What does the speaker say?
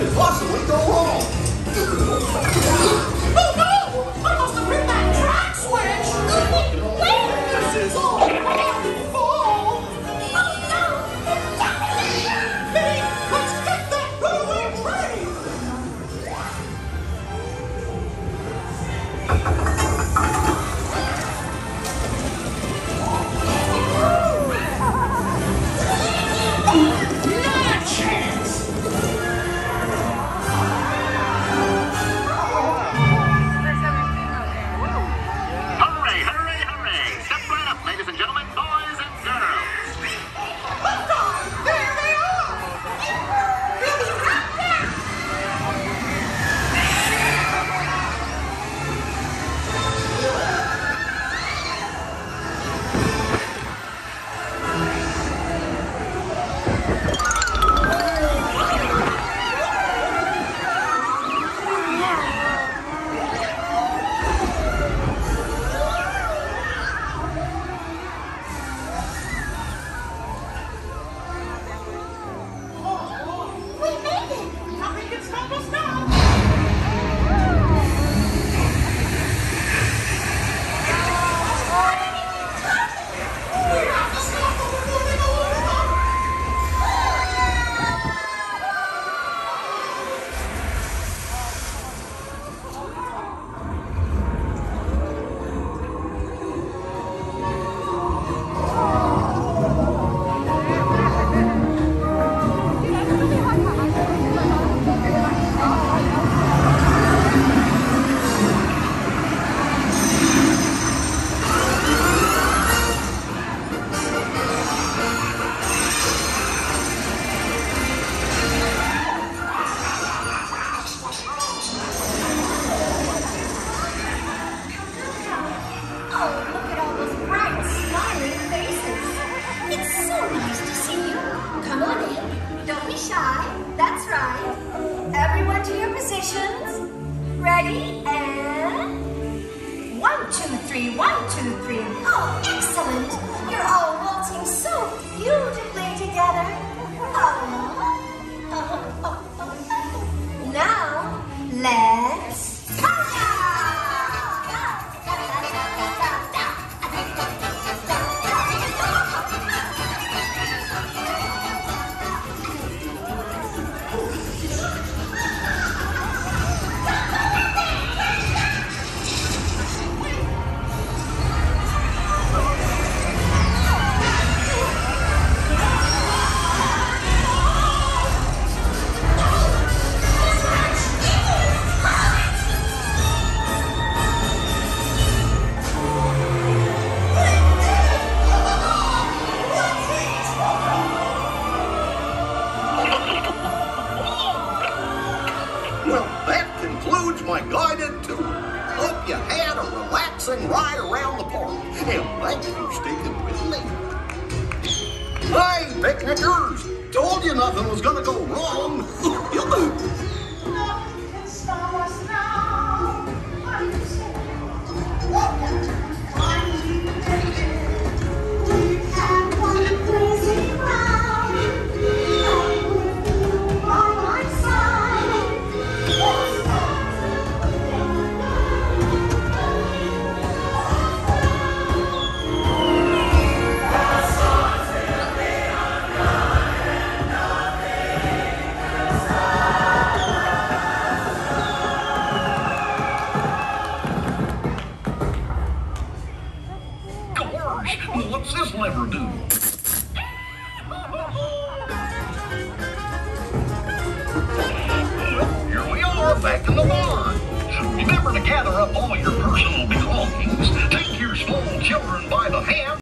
could possibly go wrong? Oh no! I must have hit that track switch! Where? This is all my fault! Oh no! Minnie, let's get that runaway train! Not a chance! Hooray, hooray, hooray! Step right up, ladies and gentlemen, boys and girls. There they are! Billy, right there! We made it! Nothing can stop us now! We have to stop them from moving along! Oh, look at all those bright, smiling faces. It's so nice to see you. Come on in. Don't be shy. That's right. Everyone to your positions. Ready? And 1, 2, 3, 1, 2, 3. Oh, excellent. You're all waltzing so beautifully together. Now, let's Well, that concludes my guided tour. Hope you had a relaxing ride around the park. And thanks for sticking with me. Hey, picnickers! Told you nothing was gonna go wrong. Nothing can stop us now. I'm We've had one crazy round. I'm with you by my side. What's this lever do? Here we are, back in the barn. Remember to gather up all your personal belongings. Take your small children by the hand.